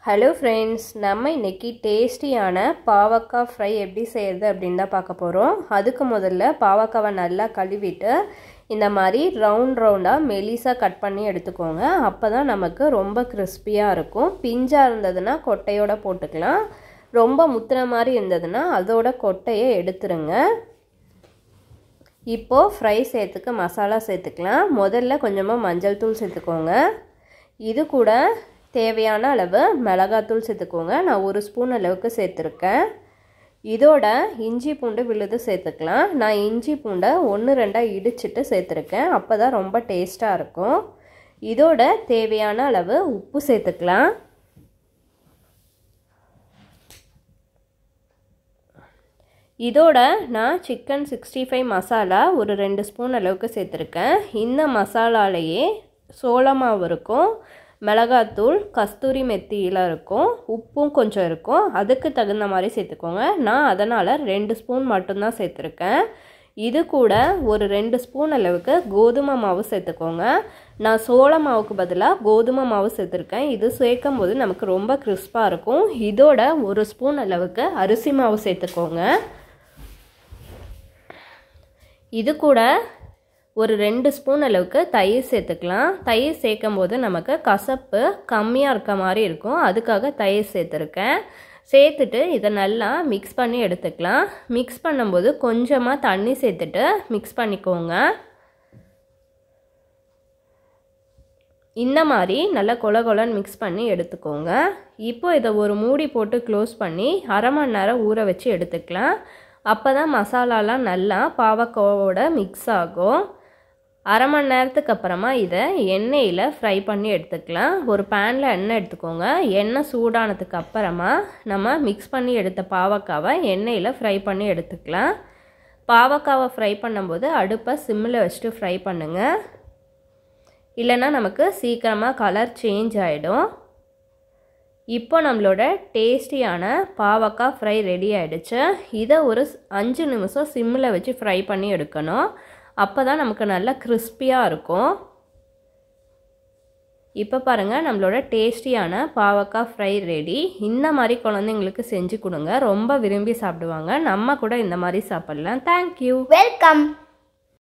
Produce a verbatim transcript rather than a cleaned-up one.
Hello friends, நம்ம இன்னைக்கு டேஸ்டியான பாவக்காய் ஃப்ரை எப்படி செய்யறது அப்படினு தான் பார்க்க போறோம். அதுக்கு முதல்ல பாவக்காவை நல்லா கழுவிட்டு இந்த மாதிரி ரவுண்ட் ரவுண்டா மெலிசா கட் பண்ணி எடுத்துக்கோங்க. அப்பதான் நமக்கு ரொம்ப கிறிஸ்பியா இருக்கும். பிஞ்சா இருந்ததுனா கொட்டையோட போட்டுக்கலாம். ரொம்ப முத்துன மாதிரி இருந்ததுனா அதோட கொட்டையை எடுத்துருங்க. இப்போ ஃப்ரை செய்யறதுக்கு மசாலா சேர்த்துக்கலாம். முதல்ல கொஞ்சமா மஞ்சள் தூள் சேர்த்துக்கோங்க. இது கூட தேவையான அளவு மிளகாத்தூள் சேர்த்துக்கோங்க. நான் ஒரு ஸ்பூன் அளவுக்கு சேர்த்துருக்கேன். இதோட இஞ்சி பூண்டு விழுது சேர்த்துக்கலாம். நான் இஞ்சி பூண்டை ஒன்று ரெண்டாக இடிச்சிட்டு சேர்த்துருக்கேன். அப்போ தான் ரொம்ப டேஸ்ட்டாக இருக்கும். இதோட தேவையான அளவு உப்பு சேர்த்துக்கலாம். இதோட நான் சிக்கன் சிக்ஸ்டி ஃபைவ் மசாலா ஒரு ரெண்டு ஸ்பூன் அளவுக்கு சேர்த்துருக்கேன். இந்த மசாலாலேயே சோள மாவு இருக்கும், மிளகாத்தூள், கஸ்தூரி மெத்தியில் இருக்கும், உப்பும் கொஞ்சம் இருக்கும். அதுக்கு தகுந்த மாதிரி சேர்த்துக்கோங்க. நான் அதனால் ரெண்டு ஸ்பூன் மட்டும்தான் சேர்த்துருக்கேன். இது கூட ஒரு ரெண்டு ஸ்பூன் அளவுக்கு கோதுமை மாவு சேர்த்துக்கோங்க. நான் சோள மாவுக்கு பதிலாக கோதுமை மாவு சேர்த்துருக்கேன். இது சேர்க்கும் போது நமக்கு ரொம்ப கிறிஸ்பாக இருக்கும். இதோட ஒரு ஸ்பூன் அளவுக்கு அரிசி மாவு சேர்த்துக்கோங்க. இது கூட ஒரு ரெண்டு ஸ்பூன் அளவுக்கு தயிர் சேர்த்துக்கலாம். தயிர் சேர்க்கும் போது நமக்கு கசப்பு கம்மியாக இருக்க மாதிரி இருக்கும். அதுக்காக தயிர் சேர்த்துருக்கேன். சேர்த்துட்டு இதை நல்லா மிக்ஸ் பண்ணி எடுத்துக்கலாம். மிக்ஸ் பண்ணும்போது கொஞ்சமாக தண்ணி சேர்த்துட்டு மிக்ஸ் பண்ணிக்கோங்க. இந்த மாதிரி நல்லா கொல கொலன்னு மிக்ஸ் பண்ணி எடுத்துக்கோங்க. இப்போ இதை ஒரு மூடி போட்டு க்ளோஸ் பண்ணி அரை மணி நேரம் ஊற வச்சு எடுத்துக்கலாம். அப்போ தான் மசாலாலாம் நல்லா பாவக்காவோட மிக்ஸ் ஆகும். அரை மணி நேரத்துக்கு அப்புறமா இதை எண்ணெயில் ஃப்ரை பண்ணி எடுத்துக்கலாம். ஒரு பேனில் எண்ணெய் எடுத்துக்கோங்க. எண்ணெய் சூடானதுக்கு அப்புறமா நம்ம மிக்ஸ் பண்ணி எடுத்த பாவக்காவை எண்ணெயில் ஃப்ரை பண்ணி எடுத்துக்கலாம். பாவக்காவை ஃப்ரை பண்ணும்போது அடுப்பை சிம்மில் வச்சுட்டு ஃப்ரை பண்ணுங்கள். இல்லைன்னா நமக்கு சீக்கிரமாக கலர் சேஞ்ச் ஆகிடும். இப்போ நம்மளோட டேஸ்டியான பாவக்காய் ஃப்ரை ரெடி ஆகிடுச்சு. இதை ஒரு அஞ்சு நிமிஷம் சிம்மில் வச்சு ஃப்ரை பண்ணி எடுக்கணும். அப்போ தான் நமக்கு நல்லா கிறிஸ்பியாக இருக்கும். இப்போ பாருங்கள், நம்மளோட டேஸ்டியான பாவக்காய் ஃப்ரை ரெடி. இந்த மாதிரி குழந்தைங்களுக்கு செஞ்சு கொடுங்க, ரொம்ப விரும்பி சாப்பிடுவாங்க. நம்ம கூட இந்த மாதிரி சாப்பிட்லாம். தேங்க்யூ. வெல்கம்.